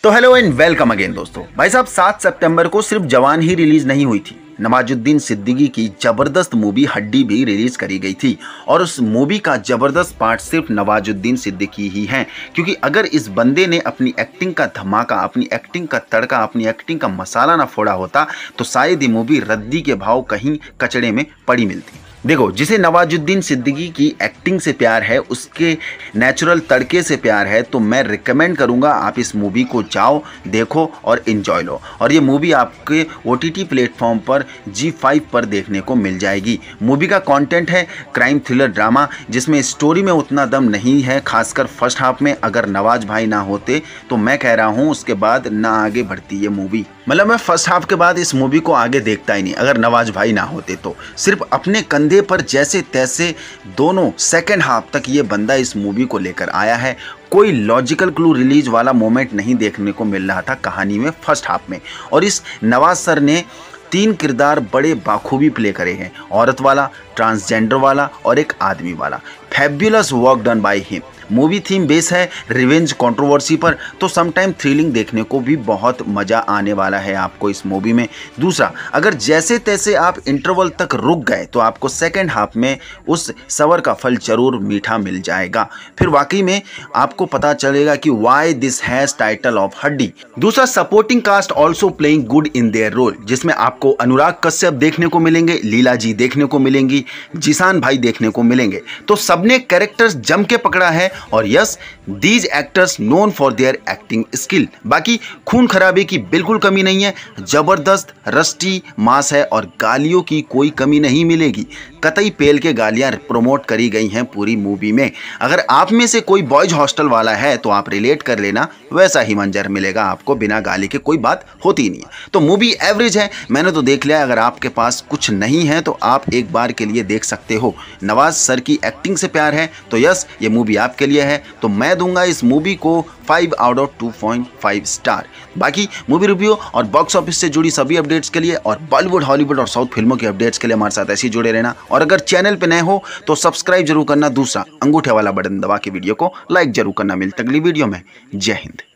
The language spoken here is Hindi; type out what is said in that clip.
तो हेलो एंड वेलकम अगेन दोस्तों। भाई साहब 7 सितंबर को सिर्फ जवान ही रिलीज नहीं हुई थी, नवाजुद्दीन सिद्दीकी की जबरदस्त मूवी हड्डी भी रिलीज करी गई थी। और उस मूवी का जबरदस्त पार्ट सिर्फ नवाजुद्दीन सिद्दीकी ही हैं, क्योंकि अगर इस बंदे ने अपनी एक्टिंग का धमाका, अपनी एक्टिंग का तड़का, अपनी एक्टिंग का मसाला ना फोड़ा होता तो शायद ये मूवी रद्दी के भाव कहीं कचड़े में पड़ी मिलती। देखो, जिसे नवाजुद्दीन सिद्दीकी की एक्टिंग से प्यार है, उसके नेचुरल तड़के से प्यार है, तो मैं रिकमेंड करूंगा आप इस मूवी को जाओ, देखो और एंजॉय लो। और ये मूवी आपके OTT प्लेटफॉर्म पर G5 पर देखने को मिल जाएगी। मूवी का कंटेंट है क्राइम थ्रिलर ड्रामा, जिसमें स्टोरी में उतना दम नहीं है, खासकर फर्स्ट हाफ में। अगर नवाज भाई ना होते तो मैं कह रहा हूँ उसके बाद ना आगे बढ़ती ये मूवी। मतलब मैं फर्स्ट हाफ के बाद इस मूवी को आगे देखता ही नहीं अगर नवाज भाई ना होते तो। सिर्फ अपने कंधे पर जैसे तैसे दोनों सेकंड हाफ तक ये बंदा इस मूवी को लेकर आया है। कोई लॉजिकल क्लू रिलीज वाला मोमेंट नहीं देखने को मिल रहा था कहानी में फर्स्ट हाफ में। और इस नवाज सर ने 3 किरदार बड़े बाखूबी प्ले करे हैं, औरत वाला, ट्रांसजेंडर वाला और एक आदमी वाला। Fabulous work done by him. Movie theme base है रिवेंज कंट्रोवर्सी पर, तो समटाइम थ्रिलिंग देखने को भी बहुत मज़ा आने वाला है आपको इस मूवी में। दूसरा, अगर जैसे तैसे आप इंटरवल तक रुक गए तो आपको सेकंड हाफ में उस सबर का फल जरूर मीठा मिल जाएगा। फिर वाकई में आपको पता चलेगा कि why this has title of Haddi. दूसरा, supporting cast also playing good in their role, जिसमें आपको अनुराग कश्यप देखने को मिलेंगे, लीला जी देखने को मिलेंगी, जिसान भाई देखने को मिलेंगे। तो सबने कैरेक्टर्स जम के पकड़ा है। और yes, these actors known for their acting skill. बाकी खून खराबे की बिल्कुल कमी नहीं है, जबरदस्त रस्टी मास है और गालियों की कोई कमी नहीं मिलेगी। कतई पेल के गालियां प्रमोट करी गई हैं पूरी मूवी में। अगर आप में से कोई बॉयज हॉस्टल वाला है तो आप रिलेट कर लेना, वैसा ही मंजर मिलेगा आपको, बिना गाली के कोई बात होती नहीं है। तो मूवी एवरेज है, मैंने तो देख लिया। अगर आपके पास कुछ नहीं है तो आप एक बार के लिए देख सकते हो। नवाज सर की एक्टिंग से प्यार है तो यस, ये मूवी आपके लिए है। तो मैं दूंगा इस मूवी को 5 आउट ऑफ 2.5 स्टार। बाकी मूवी रिव्यू और बॉक्स ऑफिस से जुड़ी सभी अपडेट्स के लिए और बॉलीवुड, हॉलीवुड और साउथ फिल्मों के अपडेट्स के लिए हमारे साथ ऐसे ही जुड़े रहना। और अगर चैनल पे नए हो तो सब्सक्राइब जरूर करना। दूसरा, अंगूठे वाला बटन दबा के वीडियो को लाइक जरूर करना। मिलते अगली वीडियो में। जय हिंद।